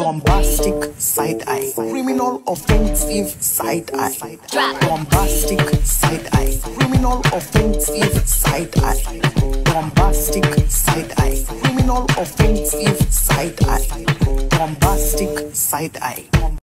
Bombastic side eye, criminal offensive side eye. Bombastic side eye, criminal offensive side eye. Bombastic side eye, criminal offensive side eye. Bombastic side eye.